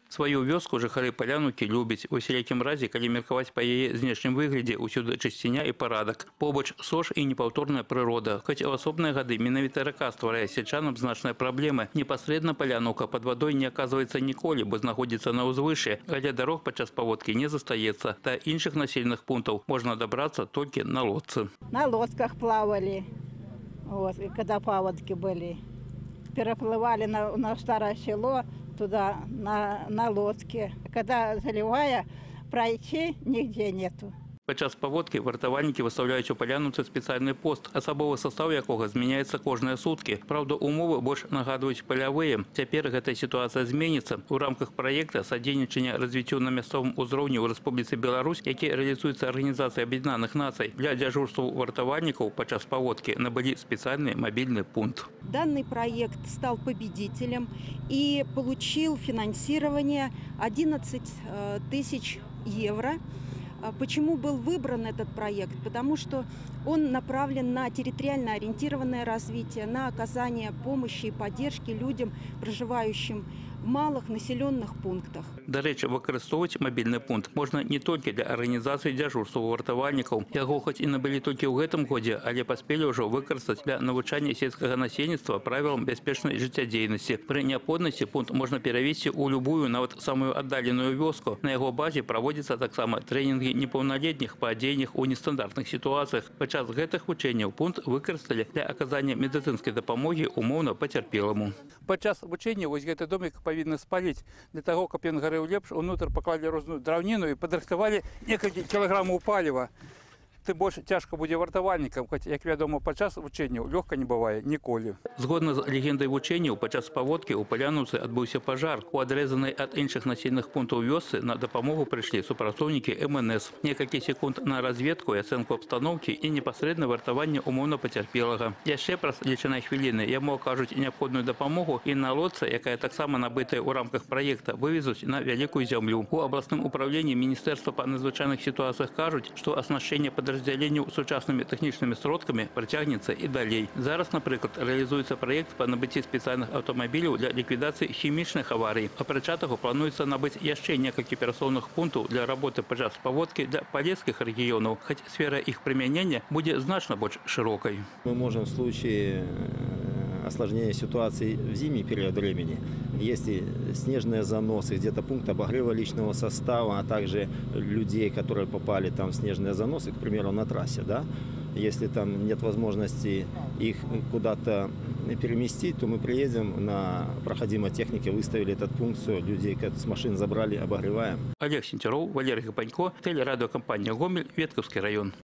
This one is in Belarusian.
Свою вёску жыхары Палянукі любяць. У усялякім разе, калі меркаваць па яе знешнім выглядзе, усюды чысціня і парадак. Побач сош і непаўторная прырода. Хоць у асобныя гады менавіта рака стварае сельчанам значныя праблемы. Непасрэдна Палянука пад вадой не аказваецца ніколі, бо знаходзіцца на ўзвышше, але дарог падчас паводкі не застаецца. Та іншых населеных пунктаў можна дабрацца толькі на лодцы. На лодках плавали, вот, и когда паводки были. Переплывали на старое село туда на лодке. Когда заливая, пройти нигде нету. Падчас паводкі вартавальнікі выстаўляюць у Палянуцы спецыяльны пост, асабовы састаў якога змяняецца кожныя суткі. Праўда, умовы больш нагадваюць палявыя. Цяпер гэтая сітуацыя зменіцца. У рамках праекта садзейнічання развіццю на мясцовым узроўні ў Рэспубліцы Беларусь, які рэалізуецца Арганізацыяй Аб'яднаных Нацый, для дзяжурстваў вартавальнікаў падчас паводкі набылі спецыяльны мобильный пункт. Данный проект стал победителем и получил финансирование 11 тысяч евро. Почему был выбран этот проект? Потому что он направлен на территориально ориентированное развитие, на оказание помощи и поддержки людям, проживающим в малых населенных пунктах. До рэчы, выкарыстоўваць мобильный пункт можна не толькі для арганізацыі дзяжурстваў вартавальнікаў. Яго хоць і набылі толькі ў гэтым годзе, але паспелі ўжо выкарыстаць для навучання сельскага насельніцтва правілам бяспечнай жыццядзейнасці. Пры неабходнасці пункт можна перавесці ў любую, нават самую аддаленую вёску. На яго базе праводзяцца таксама трэнінгі непаўналетніх па дзеяннях у нестандартных сітуацыях. Падчас гэтых вучэнняў пункт выкарысталі для аказання медыцынскай дапамогі умоўна пацярпеламу. Падчас вучэння вось гэты домик павінны спаліць. Для таго, каб ён гарэў лепш, унутр паклалі розную драўніну і падрыхтавалі некалькі кілаграмаў паліва. Тым больш цяжка будзе вартавальнікам, хоць, як вядома, падчас вучэнняў лёгка не бывае ніколі. Згодна з легендай вучэнняў, падчас паводкі ў Палянуцы адбыўся пажар. У адрэзанай ад іншых населеных пунктаў вёсцы на дапамогу прыйшлі супрацоўнікі МНС. Некалькі секунд на разведку і ацэнку абстаноўкі і непасрэдна вартаванне умоўна пацярпелага. Яшчэ праз лічаныя хвіліны яму акажуць неабходную дапамогу і на лодцы, якая таксама набытая ў рамках праекта, вывезуць на вялікую зямлю. У абласным управленні Міністэрства па надзвычайных сітуацыях кажуць, што аснашчэнне падраздзяленняў сучаснымі тэхнічнымі сродкамі працягнецца і далей. Зараз, напрыклад, рэалізуецца праект па набыцці спецыяльных аўтамабіляў для ліквідацыі хімічных аварый. Апрача таго, плануецца набыць яшчэ некалькі перасоўных пунктаў для работы падчас паводкі для палескіх рэгіёнаў, хоць сфера іх прымянення будзе значна больш шырокай. Мы можем в случае осложнения ситуации в зимний период времени, если снежные заносы, где-то пункт обогрева личного состава, а также людей, которые попали там в снежные заносы, к примеру, на трассе, да, если там нет возможности их куда-то переместить, то мы приедем на проходимой технике, выставили этот пункт, все, людей с машин забрали, обогреваем. Олег Сентеров, Валерий Гапанько, телерадиокомпания «Гомель», Ветковский район.